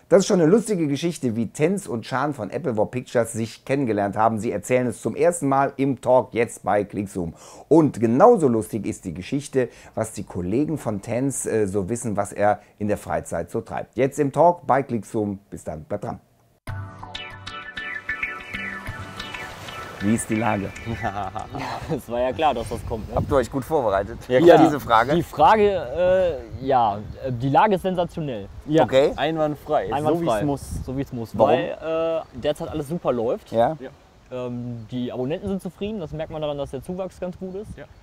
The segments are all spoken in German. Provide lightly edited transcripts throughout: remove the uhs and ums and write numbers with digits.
Das ist schon eine lustige Geschichte, wie Tenz und Chan von Applewood Pictures sich kennengelernt haben. Sie erzählen es zum ersten Mal im Talk jetzt bei ClickZoom. Und genauso lustig ist die Geschichte, was die Kollegen von Tenz so wissen, was er in der Freizeit so treibt. Jetzt im Talk bei ClickZoom. Bis dann, bleibt dran. Wie ist die Lage? Es war ja klar, dass das kommt. Ne? Habt ihr euch gut vorbereitet? Ja, Diese Frage? Die Frage, ja, die Lage ist sensationell. Ja, Okay. einwandfrei. Einwandfrei. So wie es muss. So wie es muss. Warum? Weil derzeit alles super läuft. Ja? Die Abonnenten sind zufrieden, das merkt man daran, dass der Zuwachs ganz gut ist. Ja.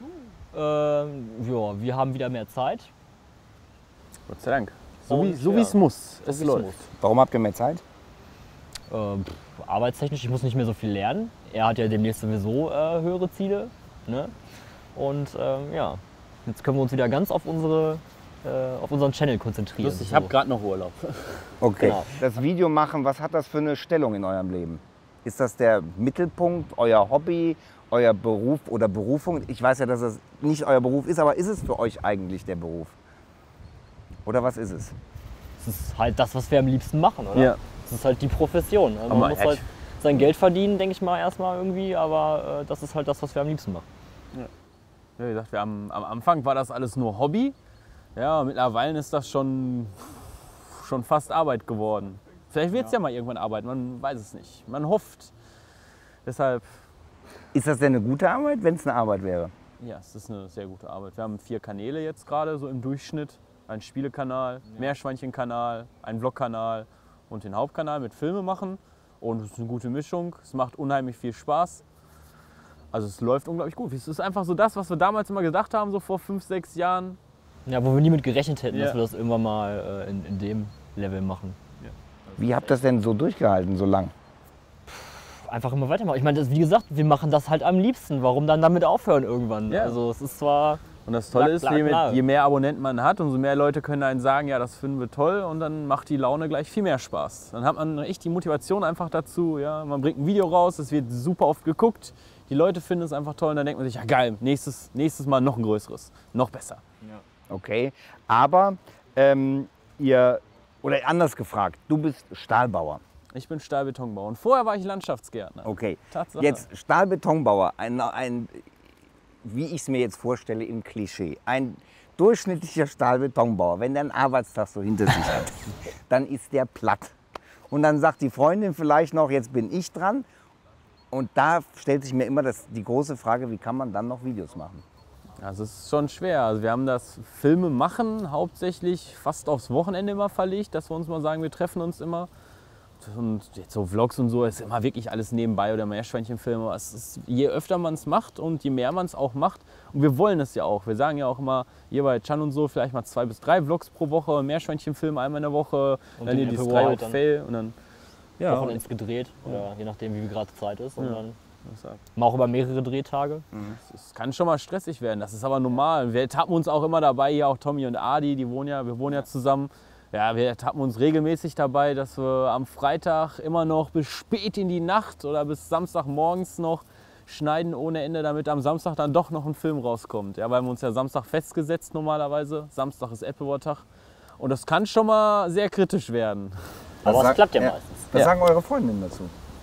Ja, wir haben wieder mehr Zeit. Gott sei Dank. Und, So wie es muss. so Es wie es läuft. muss. Warum habt ihr mehr Zeit? Arbeitstechnisch, ich muss nicht mehr so viel lernen. Er hat ja demnächst sowieso höhere Ziele. Ne? Und ja, jetzt können wir uns wieder ganz auf unseren Channel konzentrieren. Lustig, ich habe gerade noch Urlaub. Okay. Genau. Das Video machen, was hat das für eine Stellung in eurem Leben? Ist das der Mittelpunkt, euer Hobby, euer Beruf oder Berufung? Ich weiß ja, dass es nicht euer Beruf ist, aber ist es für euch eigentlich der Beruf? Oder was ist es? Das ist halt das, was wir am liebsten machen, oder? Ja. Das ist halt die Profession. Also Aber man muss echt. halt sein Geld verdienen, denke ich mal, erstmal irgendwie, aber das ist halt das, was wir am liebsten machen. Ja, wie gesagt, am Anfang war das alles nur Hobby. Ja, mittlerweile ist das schon fast Arbeit geworden. Vielleicht wird es ja mal irgendwann Arbeit, man weiß es nicht. Man hofft. Deshalb, Ist das denn eine gute Arbeit, wenn es eine Arbeit wäre? ja, es ist eine sehr gute Arbeit. Wir haben 4 Kanäle jetzt gerade so im Durchschnitt. Einen Spielekanal, Meerschweinchenkanal, einen Vlogkanal und den Hauptkanal mit Filme machen. Und es ist eine gute Mischung. Es macht unheimlich viel Spaß. Also es läuft unglaublich gut. Es ist einfach so das, was wir damals immer gedacht haben, so vor 5, 6 Jahren. Ja, wo wir nie mit gerechnet hätten, Ja. dass wir das irgendwann mal in dem Level machen. Wie habt ihr das denn so durchgehalten, so lang? Einfach immer weitermachen. Ich meine, wie gesagt, wir machen das halt am liebsten. Warum dann damit aufhören irgendwann? Ja. Also es ist zwar... Und das Tolle ist, Klar. je mehr Abonnenten man hat, umso mehr Leute können einen sagen, ja, das finden wir toll, und dann macht die Laune gleich viel mehr Spaß. Dann hat man echt die Motivation einfach dazu, ja, man bringt ein Video raus, es wird super oft geguckt, die Leute finden es einfach toll und dann denkt man sich, ja geil, nächstes Mal noch ein größeres, noch besser. Okay, aber oder anders gefragt, du bist Stahlbauer. Ich bin Stahlbetonbauer und vorher war ich Landschaftsgärtner. Okay, Tatsache. jetzt Stahlbetonbauer, wie ich es mir jetzt vorstelle im Klischee, ein durchschnittlicher Stahlbetonbauer, wenn der einen Arbeitstag so hinter sich hat, dann ist der platt. Und dann sagt die Freundin vielleicht noch, jetzt bin ich dran. Und da stellt sich mir immer die große Frage, wie kann man dann noch Videos machen? Also es ist schon schwer. Also wir haben das Filme machen hauptsächlich fast aufs Wochenende immer verlegt, dass wir uns mal sagen, wir treffen uns immer. Und jetzt so Vlogs und so ist immer wirklich alles nebenbei oder Meerschweinchenfilme. Je öfter man es macht und je mehr man es auch macht, und wir wollen es ja auch. Wir sagen ja auch immer, hier bei Chan und so vielleicht mal 2 bis 3 Vlogs pro Woche, Meerschweinchenfilme einmal in der Woche, Und dann den hier die Apple 3 White auf dann. Fail und dann ja, Wochenends gedreht, oder je nachdem, wie gerade Zeit ist. Und Ja. dann deshalb. mal auch über mehrere Drehtage. Es kann schon mal stressig werden, das ist aber normal. Wir tappen uns auch immer dabei, hier auch Tommy und Adi, wir wohnen ja zusammen. Ja, wir tappen uns regelmäßig dabei, dass wir am Freitag immer noch bis spät in die Nacht oder bis Samstagmorgens noch schneiden ohne Ende, damit am Samstag dann doch noch ein Film rauskommt. Ja, weil wir uns ja Samstag festgesetzt normalerweise. Samstag ist Applewood-Tag. Und das kann schon mal sehr kritisch werden. Aber es klappt ja meistens. Was Ja. sagen eure Freundinnen dazu?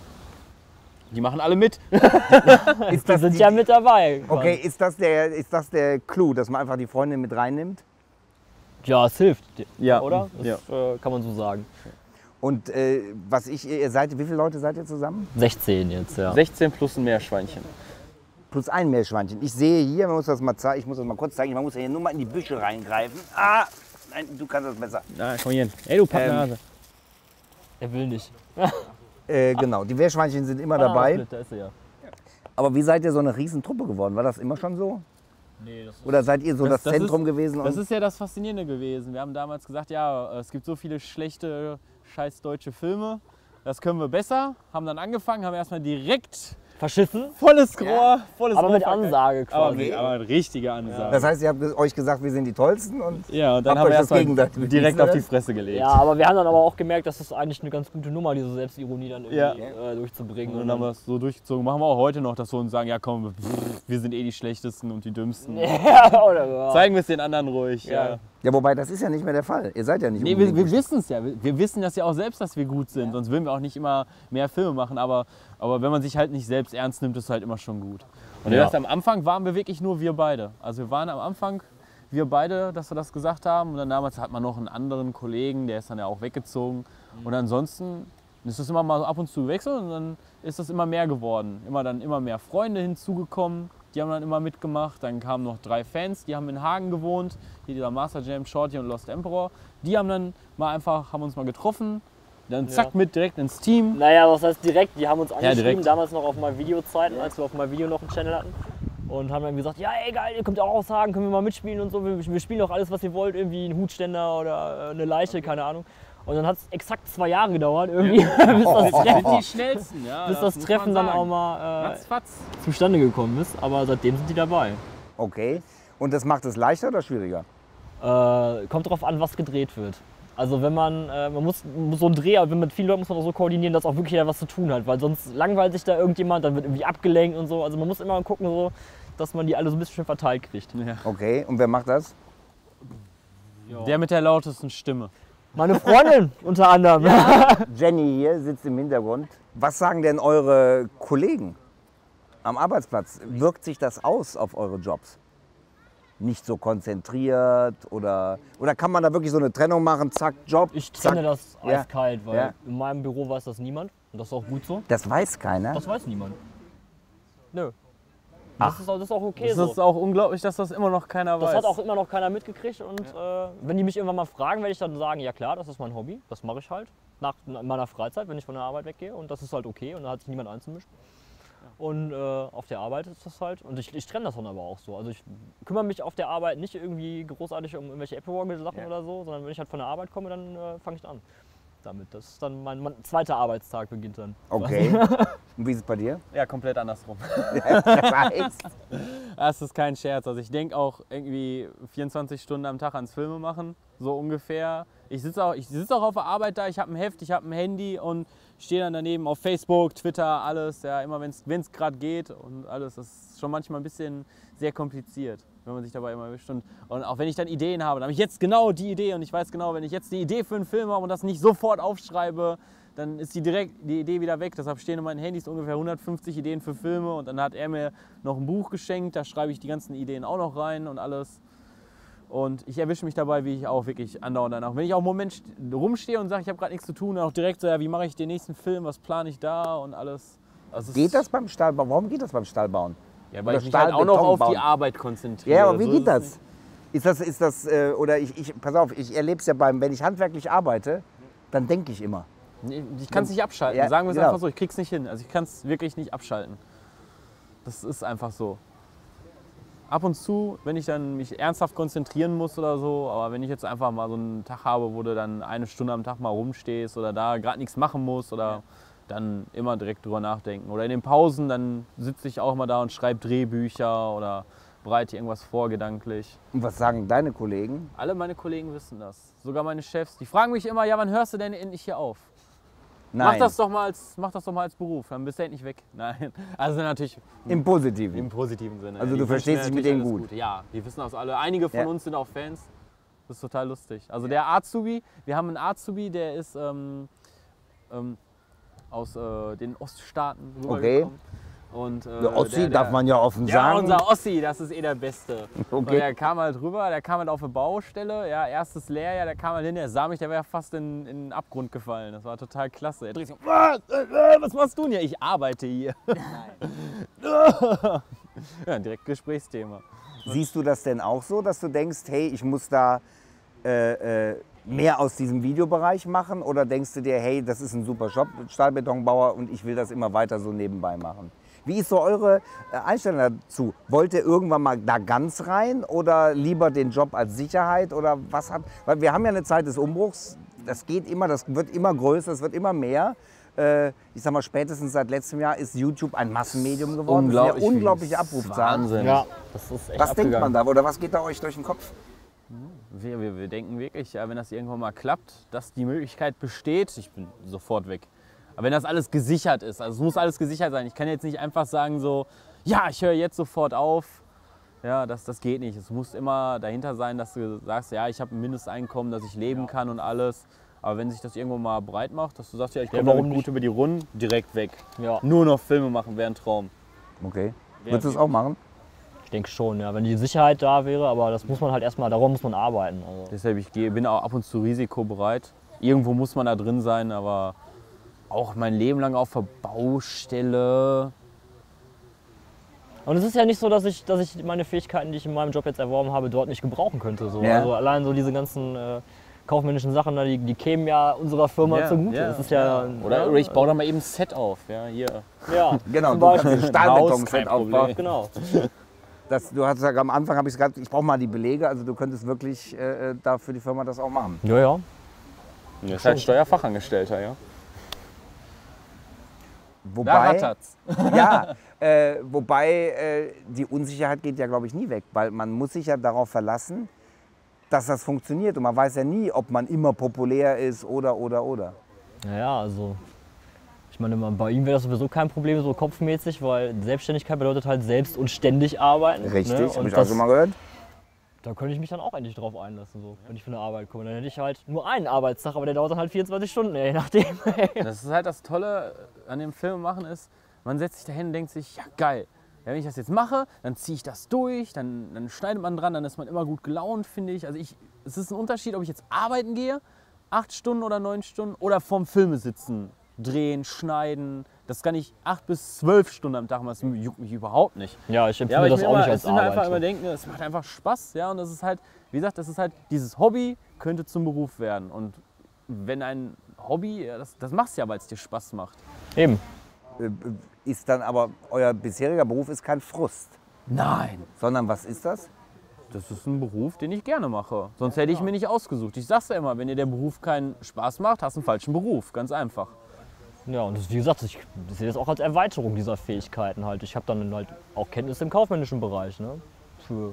Die machen alle mit. Ist Die sind ja mit dabei. Okay, ist das der Clou, dass man einfach die Freundin mit reinnimmt? Ja, es hilft. Ja. Oder? Das Ja. kann man so sagen. Und wie viele Leute seid ihr zusammen? 16 jetzt, ja. 16 plus ein Meerschweinchen. Plus ein Meerschweinchen. Ich sehe hier, man muss das mal zeigen, ich muss das mal kurz zeigen, man muss ja hier nur mal in die Büsche reingreifen. Ah, nein, du kannst das besser. Na, komm hier hin. Ey, du Pappnase. Er will nicht. Genau, die Meerschweinchen sind immer dabei. Da ist er ja. Aber wie seid ihr so eine Riesentruppe geworden? War das immer schon so? Nee, das ist Oder seid ihr so das Das Zentrum ist- gewesen? Das und- ist ja das Faszinierende gewesen. Wir haben damals gesagt, ja, es gibt so viele schlechte, scheiß deutsche Filme. Das können wir besser. Haben dann angefangen, haben erstmal direkt verschissen, volles Rohr, volles aber Rohr mit verkackt. Ansage Aber, quasi. aber eine richtige Ansage. Das heißt, ihr habt euch gesagt, wir sind die Tollsten und Ja, und dann habt haben euch wir das erstmal gegenseitig bewiesen, direkt auf die oder? Fresse gelegt. Ja, aber wir haben dann aber auch gemerkt, dass das eigentlich eine ganz gute Nummer, diese Selbstironie dann irgendwie durchzubringen. Und dann haben wir es so durchgezogen. Machen wir auch heute noch, dass wir uns sagen, ja komm, wir sind eh die Schlechtesten und die Dümmsten. ja, oder? Zeigen wir es den anderen ruhig. Ja. Ja, wobei, das ist ja nicht mehr der Fall. Ihr seid ja nicht Nee, unbedingt wir gut. wissen es ja. Wir wissen das ja auch selbst, dass wir gut sind. Sonst würden wir auch nicht immer mehr Filme machen. Aber wenn man sich halt nicht selbst ernst nimmt, ist es halt immer schon gut. Und Ja. erst am Anfang waren wir wirklich nur wir beide. Also wir waren am Anfang wir beide, dass wir das gesagt haben. Und dann damals hat man noch einen anderen Kollegen, der ist dann ja auch weggezogen. Und ansonsten ist es immer mal ab und zu gewechselt und dann ist das immer mehr geworden. Immer mehr Freunde hinzugekommen. Die haben dann immer mitgemacht. Dann kamen noch 3 Fans, die haben in Hagen gewohnt. Hier dieser Master Jam, Shorty und Lost Emperor. Die haben dann haben uns mal getroffen. Dann zack, direkt ins Team. Naja, was heißt direkt? Die haben uns angeschrieben, direkt. damals noch auf My Video-Zeiten, als wir auf My Video noch einen Channel hatten. Und haben dann gesagt, ja ey geil, ihr kommt ja auch aus Hagen, können wir mal mitspielen und so. Wir spielen auch alles, was ihr wollt, irgendwie einen Hutständer oder eine Leiche, keine Ahnung. Und dann hat es exakt 2 Jahre gedauert, irgendwie, Die schnellsten, ja. bis das Treffen dann auch mal Ratzfatz. zustande gekommen ist. Aber seitdem sind die dabei. Okay. Und das macht es leichter oder schwieriger? Kommt drauf an, was gedreht wird. Also wenn man muss so einen Dreh, wenn mit vielen Leuten muss man auch so koordinieren, dass auch wirklich jeder was zu tun hat, weil sonst langweilt sich da irgendjemand, dann wird irgendwie abgelenkt und so. Also man muss immer gucken, so, dass man die alle so ein bisschen schön verteilt kriegt. Ja. Okay. Und wer macht das? Der mit der lautesten Stimme. Meine Freundin unter anderem. Jenny hier sitzt im Hintergrund. Was sagen denn eure Kollegen am Arbeitsplatz? Wirkt sich das aus auf eure Jobs? Nicht so konzentriert oder kann man da wirklich so eine Trennung machen, zack, Job, Ich trenne zack. das Ja. eiskalt, weil Ja. in meinem Büro weiß das niemand und das ist auch gut so. Das weiß keiner. Das weiß niemand. Nö. Das ist auch okay Das so. ist auch unglaublich, dass das immer noch keiner Das weiß. hat auch immer noch keiner mitgekriegt und wenn die mich irgendwann mal fragen, werde ich dann sagen, ja klar, das ist mein Hobby, das mache ich halt in meiner Freizeit, wenn ich von der Arbeit weggehe und das ist halt okay und da hat sich niemand einzumischen. Und auf der Arbeit ist das halt, und ich trenne das dann aber auch so. Also ich kümmere mich auf der Arbeit nicht irgendwie großartig um irgendwelche Apple-Sachen oder so, sondern wenn ich halt von der Arbeit komme, dann fange ich an damit. Das ist dann mein zweiter Arbeitstag beginnt dann. Okay. Und wie ist es bei dir? Ja, komplett andersrum. Das heißt, Das ist kein Scherz. Also ich denke auch irgendwie 24 Stunden am Tag ans Filme machen, so ungefähr. Ich sitze auch auf der Arbeit da, ich habe ein Heft, ich habe ein Handy und stehe dann daneben auf Facebook, Twitter, alles. Ja, immer wenn es gerade geht und alles. Das ist schon manchmal ein bisschen sehr kompliziert, wenn man sich dabei immer erwischt. Und auch wenn ich dann Ideen habe, dann habe ich jetzt genau die Idee und ich weiß genau, wenn ich jetzt die Idee für einen Film habe und das nicht sofort aufschreibe, dann ist die Idee wieder weg. Deshalb stehen in meinen Handys ungefähr 150 Ideen für Filme und dann hat er mir noch ein Buch geschenkt, da schreibe ich die ganzen Ideen auch noch rein und alles. Und ich erwische mich dabei, wie ich auch wirklich andauernd danach. Wenn ich auch einen Moment rumstehe und sage, ich habe gerade nichts zu tun, dann auch direkt so, ja, wie mache ich den nächsten Film, was plane ich da und alles. Also geht das beim Stahlbauen? Warum geht das beim Stahlbauen? Ja, Oder weil ich mich halt auch noch Stahlbeton auf bauen? die Arbeit konzentriere. Ja, aber wie So geht ist es das? Ist das oder pass auf, ich erlebe es ja wenn ich handwerklich arbeite, dann denke ich immer. nicht. Ich kann es nicht abschalten, Ja, sagen wir es genau. einfach so, ich krieg's nicht hin. Also ich kann es wirklich nicht abschalten. Das ist einfach so. Ab und zu, wenn ich dann mich ernsthaft konzentrieren muss oder so, aber wenn ich jetzt einfach mal so einen Tag habe, wo du dann 1 Stunde am Tag mal rumstehst oder da gerade nichts machen musst oder dann immer direkt drüber nachdenken. Oder in den Pausen, dann sitze ich auch mal da und schreibe Drehbücher oder bereite irgendwas vor gedanklich. Und was sagen deine Kollegen? Alle meine Kollegen wissen das, sogar meine Chefs. Die fragen mich immer, ja, wann hörst du denn endlich hier auf? Nein, Mach das doch mal als Beruf, dann bist du endlich weg. Nein, also natürlich im Positiven. im positiven Sinne. Also Die du verstehst wünschen dich mit mir denen natürlich gut. alles Gute. Ja, wir wissen das alle. Einige von Ja. uns sind auch Fans. Das ist total lustig. Also der Azubi, wir haben einen Azubi, der ist aus den Oststaaten rübergekommen. Und, Der Ossi darf man ja offen Ja, sagen. unser Ossi, das ist der Beste. Okay. Und der kam halt rüber, der kam halt auf eine Baustelle, ja, erstes Lehrjahr, der kam halt hin, der sah mich, der wäre fast in den Abgrund gefallen. Das war total klasse. Er dreht sich um, was machst du denn hier? Ich arbeite hier. Ja, direkt Gesprächsthema. Siehst du das denn auch so, dass du denkst, hey, ich muss da mehr aus diesem Videobereich machen? Oder denkst du dir, hey, das ist ein super Job, Stahlbetonbauer, und ich will das immer weiter so nebenbei machen? Wie ist so eure Einstellung dazu? Wollt ihr irgendwann mal da ganz rein oder lieber den Job als Sicherheit? Oder was hat, weil wir haben ja eine Zeit des Umbruchs, das geht immer, das wird immer größer, es wird immer mehr. Ich sag mal, spätestens seit letztem Jahr ist YouTube ein Massenmedium geworden. Das sind ja unglaubliche Abrufzahlen. Wahnsinn. Ja, das ist echt Was denkt man abgegangen. da oder was geht da euch durch den Kopf? Wir denken wirklich, ja, wenn das irgendwann mal klappt, dass die Möglichkeit besteht, ich bin sofort weg. Aber wenn das alles gesichert ist, also es muss alles gesichert sein. Ich kann jetzt nicht einfach sagen so, ja, ich höre jetzt sofort auf. Ja, das geht nicht. Es muss immer dahinter sein, dass du sagst, ja, ich habe ein Mindesteinkommen, dass ich leben kann und alles. Aber wenn sich das irgendwo mal breit macht, dass du sagst, ja, ich komme warum damit gut über die Runden, direkt weg. Ja. Nur noch Filme machen wäre ein Traum. Okay. Würdest du es auch machen? Ich denke schon, ja, wenn die Sicherheit da wäre, aber das muss man halt erstmal, darum muss man arbeiten. Also. Deshalb, bin auch ab und zu risikobereit. Irgendwo muss man da drin sein, aber auch mein Leben lang auf der Baustelle. Und es ist ja nicht so, dass ich meine Fähigkeiten, die ich in meinem Job jetzt erworben habe, dort nicht gebrauchen könnte. So. Ja. Also allein so diese ganzen kaufmännischen Sachen, die kämen ja unserer Firma zugute. Das ist Oder ich baue da mal eben ein Set auf. Ja, hier. Ja, Genau, zum du kannst Beispiel. ein Stahlbeton-Set kein aufbauen. Problem. Genau. Du hast gesagt, am Anfang habe ich gesagt, ich brauche mal die Belege. Also du könntest wirklich da für die Firma das auch machen. Ja, ja. Das ist halt Steuerfachangestellter, ja. Da Wobei, rattert's. ja, wobei die Unsicherheit geht ja, glaube ich, nie weg. Weil man muss sich ja darauf verlassen, dass das funktioniert. Und man weiß ja nie, ob man immer populär ist oder. Naja, also ich meine, bei ihm wäre das sowieso kein Problem so kopfmäßig, weil Selbstständigkeit bedeutet halt selbst und ständig arbeiten. Richtig, ne? habe Und ich auch schon mal gehört. da könnte ich mich dann auch endlich drauf einlassen, so, wenn ich von der Arbeit komme. Dann hätte ich halt nur einen Arbeitstag, aber der dauert dann halt 24 Stunden, je nachdem. Das ist halt das Tolle an dem Film machen ist, man setzt sich dahin und denkt sich, ja geil, ja, wenn ich das jetzt mache, dann ziehe ich das durch, dann schneidet man dran, dann ist man immer gut gelaunt, finde ich. Also es ist ein Unterschied, ob ich jetzt arbeiten gehe, 8 Stunden oder 9 Stunden, oder vorm Filme sitzen, drehen, schneiden. Das kann ich 8 bis 12 Stunden am Tag machen, das juckt mich überhaupt nicht. Ja, ich Ja, empfinde aber das auch nicht als ich mir einfach Arbeit. immer denken, es macht einfach Spaß, ja, und das ist halt, wie gesagt, das ist halt, dieses Hobby könnte zum Beruf werden. Und wenn ein Hobby, ja, das machst du ja, weil es dir Spaß macht. Eben. Ist dann aber, euer bisheriger Beruf ist kein Frust, Nein, sondern was ist das? das ist ein Beruf, den ich gerne mache. Sonst hätte ich mir nicht ausgesucht. Ich sag's ja immer, wenn dir der Beruf keinen Spaß macht, hast du einen falschen Beruf, ganz einfach. Ja, und das, wie gesagt, ich sehe das auch als Erweiterung dieser Fähigkeiten halt. Ich habe dann halt auch Kenntnisse im kaufmännischen Bereich, ne? Für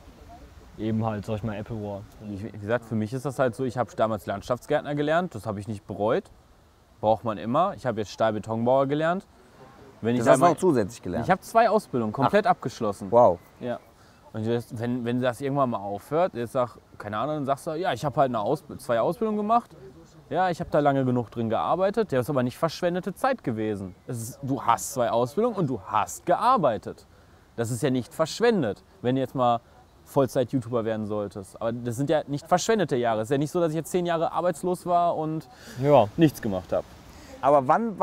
eben halt, sag ich mal, Apple War. Und wie gesagt, für mich ist das halt so, ich habe damals Landschaftsgärtner gelernt, das habe ich nicht bereut. Braucht man immer. Ich habe jetzt Stahlbetonbauer gelernt. Wenn ich Das hast du sag mal, noch zusätzlich gelernt. ich habe 2 Ausbildungen komplett abgeschlossen. Wow. Ja. Und jetzt, wenn das irgendwann mal aufhört, jetzt sag, keine Ahnung, dann sagst du, ja, ich habe halt 2 Ausbildungen gemacht. Ja, ich habe da lange genug drin gearbeitet. Das ist aber nicht verschwendete Zeit gewesen. Du hast 2 Ausbildungen und du hast gearbeitet. Das ist ja nicht verschwendet, wenn du jetzt mal Vollzeit-YouTuber werden solltest. Aber das sind ja nicht verschwendete Jahre. Es ist ja nicht so, dass ich jetzt 10 Jahre arbeitslos war und Ja. nichts gemacht habe. Aber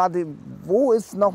wo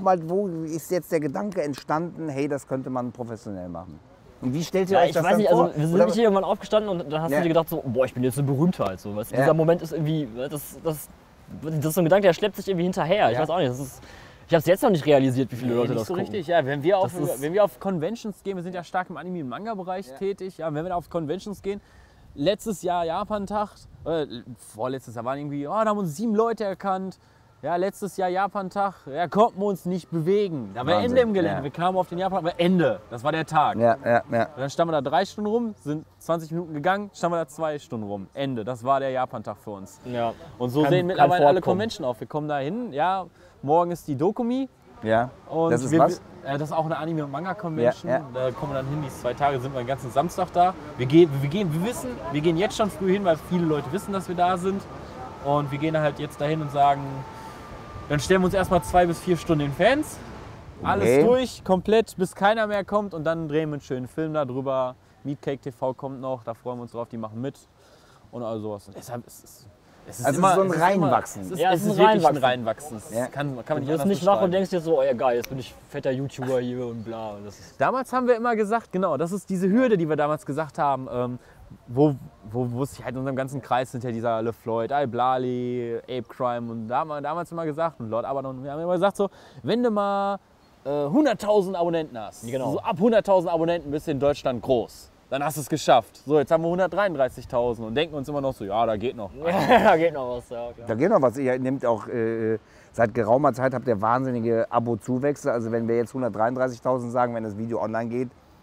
ist jetzt der Gedanke entstanden, hey, das könnte man professionell machen? Und wie stellt ihr Ja, euch ich das weiß dann nicht, vor? also wir sind Oder- nicht irgendwann aufgestanden und dann hast Ja. du dir gedacht so, boah, ich bin jetzt eine Berühmtheit. So. Weißt, du, Ja. Dieser Moment ist irgendwie, das ist so ein Gedanke, der schleppt sich irgendwie hinterher. Ich Ja. weiß auch nicht, ich habe es jetzt noch nicht realisiert, wie viele Leute nicht das so gucken. richtig, ja. Wenn wir auf Conventions gehen, wir sind ja stark im Anime- und Manga-Bereich tätig, ja, wenn wir da auf Conventions gehen, letztes Jahr Japan-Tag, vorletztes Jahr waren irgendwie, da haben uns 7 Leute erkannt. Ja, letztes Jahr Japan-Tag, ja, konnten wir uns nicht bewegen. Da war Wahnsinn, Ende im Gelände. ja. Wir kamen auf den Japan, aber Ende. Das war der Tag. Ja. Und dann standen wir da 3 Stunden rum, sind 20 Minuten gegangen, standen wir da 2 Stunden rum. Ende. Das war der Japan-Tag für uns. Ja. Und so Kann- sehen kann mittlerweile alle vorkommen. Convention auf. Wir kommen da hin, ja, morgen ist die Dokumi. Ja. Und Das ist was? Das ist auch eine Anime- und Manga-Convention. Ja, ja. Da kommen wir dann hin, die 2 Tage sind wir den ganzen Samstag da. Wir gehen jetzt schon früh hin, weil viele Leute wissen, dass wir da sind. Und wir gehen halt jetzt dahin und sagen, dann stellen wir uns erstmal 2 bis 4 Stunden den Fans. Alles Okay. durch, komplett, bis keiner mehr kommt. Und dann drehen wir einen schönen Film darüber. Meatcake TV kommt noch, da freuen wir uns drauf, die machen mit. Und all sowas. Und deshalb ist es ist Also so ein Reinwachsen. Es ist, Ja, es es ist ist ein wirklich ein Reinwachsen. Reinwachsen. Das Ja. kann man Du nicht wirst anders nicht wach und beschreiben. denkst dir so, oh ja geil, jetzt bin ich fetter YouTuber hier und bla. Und das ist Damals haben wir immer gesagt, genau, das ist diese Hürde, die wir damals gesagt haben, wo es halt in unserem ganzen Kreis sind ja dieser LeFloid, Al-Blali, Ape Crime und da haben wir damals immer gesagt, und Lord Abaddon, wir haben immer gesagt so, wenn du mal 100.000 Abonnenten hast, Genau. so ab 100.000 Abonnenten bist du in Deutschland groß, dann hast du es geschafft. So, jetzt haben wir 133.000 und denken uns immer noch so, ja, da geht noch. da geht noch was, ja klar. Da geht noch was. Ihr nehmt auch seit geraumer Zeit habt ihr wahnsinnige Abo-Zuwächse. Also wenn wir jetzt 133.000 sagen, wenn das Video online geht,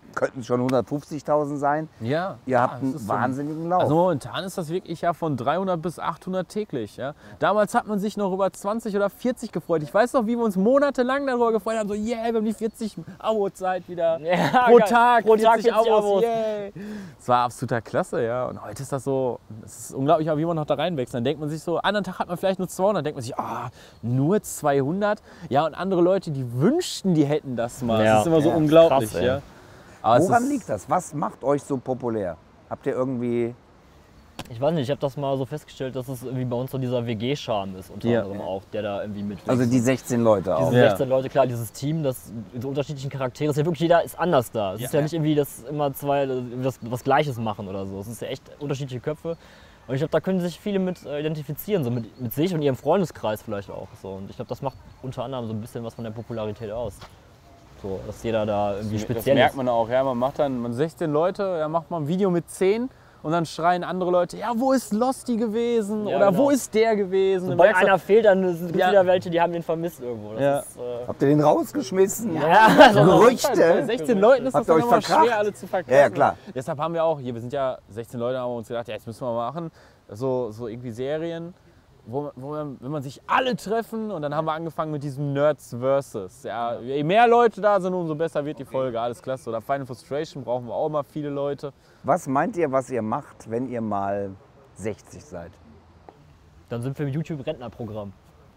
könnten schon 150.000 sein. Ja. Ihr habt das einen ist wahnsinnigen Lauf. Also momentan ist das wirklich ja von 300 bis 800 täglich. Ja. Damals hat man sich noch über 20 oder 40 gefreut. Ich weiß noch, wie wir uns monatelang darüber gefreut haben. So, yeah, wir haben die 40 Abo-Zeit wieder. Ja, pro geil. Tag, Pro Tag 40 Abos. Yeah. Das war absoluter Klasse, ja. Und heute ist das so, es ist unglaublich, wie man noch da reinwächst. Dann denkt man sich so, anderen Tag hat man vielleicht nur 200, dann denkt man sich, nur 200. Ja, und andere Leute, die wünschten, die hätten das mal. Ja. Das ist immer so Ja, unglaublich, krass, ey. ja. Aber es Woran ist- liegt das? Was macht euch so populär? Habt ihr irgendwie... Ich weiß nicht, ich habe das mal so festgestellt, dass es irgendwie bei uns so dieser WG-Charme ist, unter Ja. anderem auch, der da irgendwie mitwächst. Also die 16 Leute auch. Diese Ja. 16 Leute, klar, dieses Team, das diese unterschiedlichen Charaktere, ist ja wirklich, jeder ist anders da. Es ist ja nicht irgendwie, dass immer zwei was Gleiches machen oder so. Es ist ja echt unterschiedliche Köpfe. Und ich glaube, da können sich viele mit identifizieren, so mit sich und ihrem Freundeskreis vielleicht auch. So. Und ich glaube, das macht unter anderem so ein bisschen was von der Popularität aus. So, dass jeder da irgendwie Das speziell merkt ist. man auch, ja. Man macht dann 16 Leute, dann macht man ein Video mit 10 und dann schreien andere Leute, ja, wo ist Losty gewesen? Ja, Oder genau. wo ist der gewesen? Dann Sobald merkst du- einer fehlt, dann gibt es Ja. wieder welche, die haben den vermisst irgendwo. Das Ja. ist, Habt ihr den rausgeschmissen? ja, so Gerüchte? Bei 16 Leuten ist Habt das ihr dann euch immer verkracht? schwer, alle zu verkaufen. Ja, ja, klar. Deshalb haben wir auch, hier, wir sind ja 16 Leute, haben wir uns gedacht, ja, jetzt müssen wir mal machen, so irgendwie Serien, wo man, wenn man sich alle treffen, und dann haben wir angefangen mit diesem Nerds Versus. Ja, je mehr Leute da sind, umso besser wird die Folge, alles klasse. Oder Final Frustration brauchen wir auch mal viele Leute. Was meint ihr, was ihr macht, wenn ihr mal 60 seid? Dann sind wir im YouTube-Rentnerprogramm.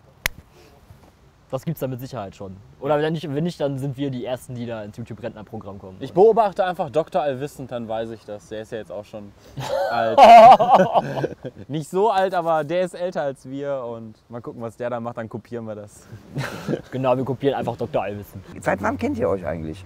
Das gibt's da mit Sicherheit schon. Oder wenn nicht, dann sind wir die Ersten, die da ins YouTube-Rentnerprogramm kommen. Ich beobachte einfach Dr. Allwissend, dann weiß ich das. Der ist ja jetzt auch schon alt. Nicht so alt, aber der ist älter als wir. Und mal gucken, was der da macht, dann kopieren wir das. Genau, wir kopieren einfach Dr. Allwissen. Seit wann kennt ihr euch eigentlich?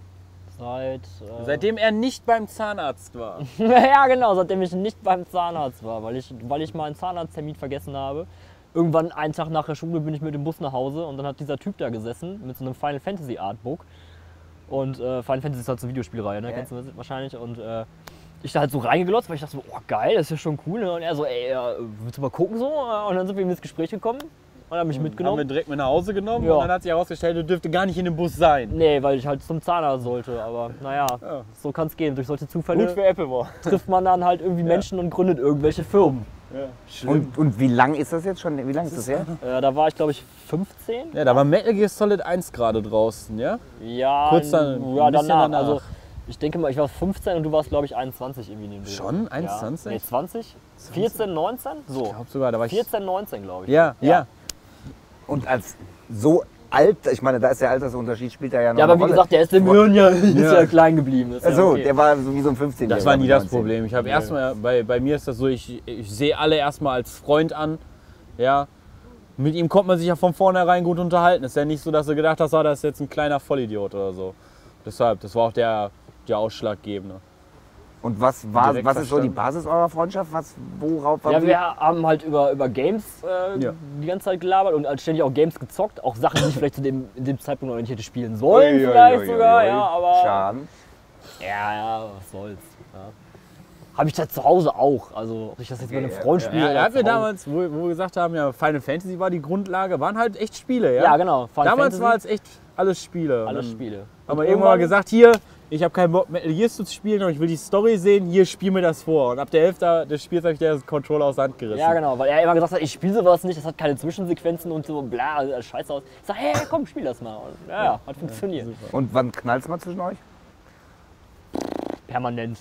Seitdem er nicht beim Zahnarzt war. Ja, genau, seitdem ich nicht beim Zahnarzt war, weil ich mal einen Zahnarzttermin vergessen habe. Irgendwann einen Tag nach der Schule bin ich mit dem Bus nach Hause und dann hat dieser Typ da gesessen mit so einem Final Fantasy Artbook. Und Final Fantasy ist halt so eine Videospielreihe, ne? Kennst du das wahrscheinlich? Und ich da halt so reingeglotzt, weil ich dachte so, oh geil, das ist ja schon cool. Ne? Und er so, ey, willst du mal gucken so? Und dann sind wir ins Gespräch gekommen und haben mich Haben wir mitgenommen. direkt mit nach Hause genommen Ja. und dann hat sich herausgestellt, du dürfte gar nicht in dem Bus sein. Nee, weil ich halt zum Zahnarzt sollte, aber naja, so kann es gehen. Durch solche Zufälle Gut für Apple war. trifft man dann halt irgendwie Menschen und gründet irgendwelche Firmen. Und wie lang ist das jetzt schon? Wie lang ist das her? Da war ich glaube ich 15. Ja, da war Metal Gear Solid 1 gerade draußen, ja? Ja, Kurz dann- ja ein bisschen danach. Also ich denke mal, ich war 15 und du warst glaube ich 21 irgendwie in dem Dreh. Schon? 21? Ja. Nee, 20? 14, 19? So. Ich glaube sogar, da war ich... 14, 19 glaube ich. Ja, ja. Und als so alt, ich meine, da ist der Altersunterschied, spielt da ja noch Ja, eine aber wie Rolle. gesagt, der ist im Hirn ja, ist ja klein geblieben. Ist ja Also, okay. der war so wie so ein 15-Jähriger. Das war nie mit das 19. Problem. Ich habe erstmal, bei mir ist das so, ich sehe alle erstmal als Freund an. Ja. Mit ihm konnte man sich ja von vornherein gut unterhalten. Es ist ja nicht so, dass du gedacht hast, das ist jetzt ein kleiner Vollidiot oder so. Deshalb, das war auch der Ausschlaggebende. Und was ist so die verstanden. Basis eurer Freundschaft? Worauf Ja, wir haben halt über Games Ja. die ganze Zeit gelabert und halt ständig auch Games gezockt. Auch Sachen, die ich vielleicht in dem Zeitpunkt noch nicht hätte spielen sollen, vielleicht sogar. Ja, aber Schaden. ja, was soll's. Ja. Habe ich da zu Hause auch. Also, ob ich das jetzt mit einem Freund spiele. Ja, oder da hatten wir zu Hause. damals, wo wir gesagt haben, ja, Final Fantasy war die Grundlage, waren halt echt Spiele. Ja, Ja, genau. Final Damals Fantasy, war es echt alles Spiele. Und alles dann Spiele. Haben Und wir irgendwann mal gesagt, hier, ich habe keinen Bock Metal Gear zu spielen, aber ich will die Story sehen, hier, spiel mir das vor. Und ab der Hälfte des Spiels habe ich der Controller aus der Hand gerissen. Ja, genau, weil er immer gesagt hat, ich spiele sowas nicht, das hat keine Zwischensequenzen und so, bla, das scheiße aus. Ich sag, hey, komm, spiel das mal. Und ja, hat funktioniert. Und wann knallt's mal zwischen euch? Permanent.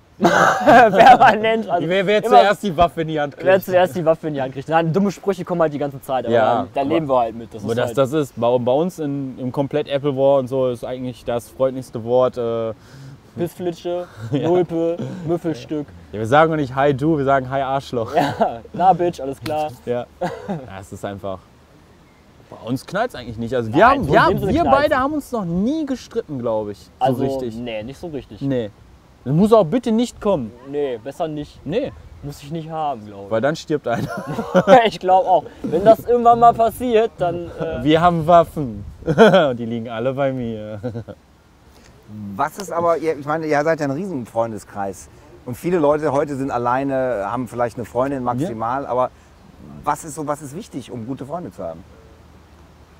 Permanent. Also Wer immer- zuerst die Waffe in die Hand kriegt. Wer zuerst die Waffe in die Hand kriegt. Nein, dumme Sprüche kommen halt die ganze Zeit, aber Ja, da leben wir halt mit. Das Aber ist halt, das ist bei uns im komplett Apple War und so ist eigentlich das freundlichste Wort. Pissflitsche, Nulpe, Müffelstück. Ja, wir sagen auch nicht Hi du, wir sagen Hi Arschloch. Ja, na Bitch, alles klar. Ja. Es ist einfach. Bei uns knallt es eigentlich nicht. Also Nein, so in dem Sinne wir knallt's. beide haben uns noch nie gestritten, glaube ich. So Also, richtig. nee, nicht so richtig. Nee. Das muss auch bitte nicht kommen. Nee, besser nicht. Nee, Muss ich nicht haben, glaube weil dann stirbt einer. ich. Ich glaube auch. Wenn das irgendwann mal passiert, dann. Wir haben Waffen. Und die liegen alle bei mir. Was ist aber, ich meine, ihr seid ja ein riesen Freundeskreis. Und viele Leute heute sind alleine, haben vielleicht eine Freundin maximal. Aber was ist wichtig, um gute Freunde zu haben?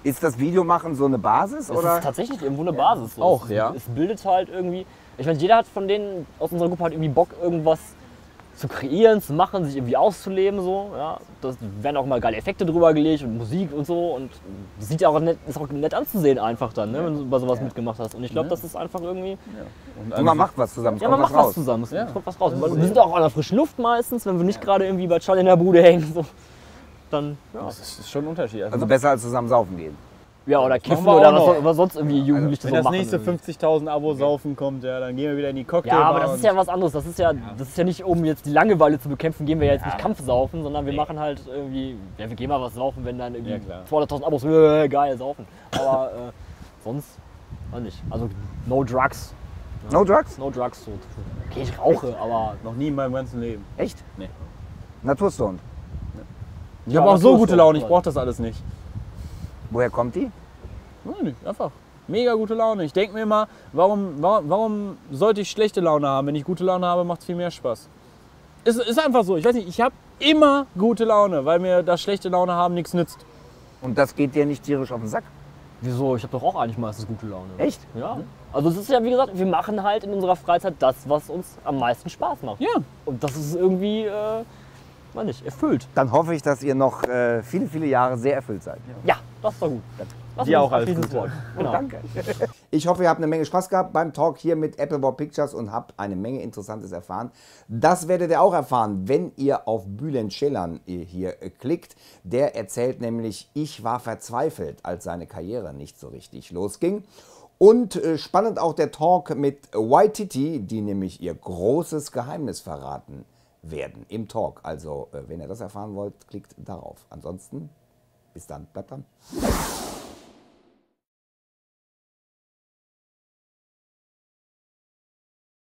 Ist das Videomachen so eine Basis? Das Oder? ist tatsächlich irgendwo eine Basis. So. Auch, ja. Es bildet halt irgendwie. Ich meine, jeder hat von denen aus unserer Gruppe halt irgendwie Bock, irgendwas zu kreieren, zu machen, sich irgendwie auszuleben. So. Ja. Da werden auch mal geile Effekte drüber gelegt und Musik und so. Und das sieht ja auch nett, ist auch nett anzusehen einfach dann, ne, wenn du bei sowas mitgemacht hast. Und ich glaube, das ist einfach irgendwie. Und man macht was zusammen. es Ja, kommt man macht raus. was zusammen, es kommt was raus. Wir sind auch an der frischen Luft meistens, wenn wir nicht gerade irgendwie bei Charlie in der Bude hängen. So. Dann, ja. Das ist schon ein Unterschied. Also besser als zusammen saufen gehen. Ja, oder kiffen wir auch oder noch. was sonst irgendwie Jugendliche Wenn so das machen. nächste irgendwie. 50.000 Abo-Saufen kommt, ja, dann gehen wir wieder in die Cocktail. Ja, aber das ist ja was anderes. Das ist ja nicht, um jetzt die Langeweile zu bekämpfen, gehen wir ja jetzt nicht Kampfsaufen, sondern wir machen halt irgendwie, ja, wir gehen mal was saufen, wenn dann irgendwie Ja, klar. 200.000 Abos, geil, saufen. Aber sonst, weiß nicht. Also no drugs. No drugs? No drugs. So. Okay, ich rauche, aber Noch nie in meinem ganzen Leben. Echt? Nee. Naturstoned. Ich habe auch so gute Laune, ich brauche das alles nicht. Woher kommt die? Nein, nicht. Einfach mega gute Laune. Ich denke mir immer, warum sollte ich schlechte Laune haben? Wenn ich gute Laune habe, macht es viel mehr Spaß. Es ist einfach so. Ich weiß nicht, ich habe immer gute Laune, weil mir das schlechte Laune haben nichts nützt. Und das geht dir nicht tierisch auf den Sack? wieso? Ich habe doch auch eigentlich meistens gute Laune. Echt? Ja. Also es ist ja, wie gesagt, wir machen halt in unserer Freizeit das, was uns am meisten Spaß macht. Ja. Und das ist irgendwie, weiß nicht, erfüllt. Dann hoffe ich, dass ihr noch viele, viele Jahre sehr erfüllt seid. Ja, das war gut. Lass Dir uns auch alles abschließendes Gute. Wort. Genau. Danke. Ich hoffe, ihr habt eine Menge Spaß gehabt beim Talk hier mit Appleboy Pictures und habt eine Menge Interessantes erfahren. Das werdet ihr auch erfahren, wenn ihr auf Bülent Ceylan hier klickt. Der erzählt nämlich, ich war verzweifelt, als seine Karriere nicht so richtig losging. Und spannend auch der Talk mit Waititi, die nämlich ihr großes Geheimnis verraten werden im Talk. Also, wenn ihr das erfahren wollt, klickt darauf. Ansonsten, bis dann, bleibt dran.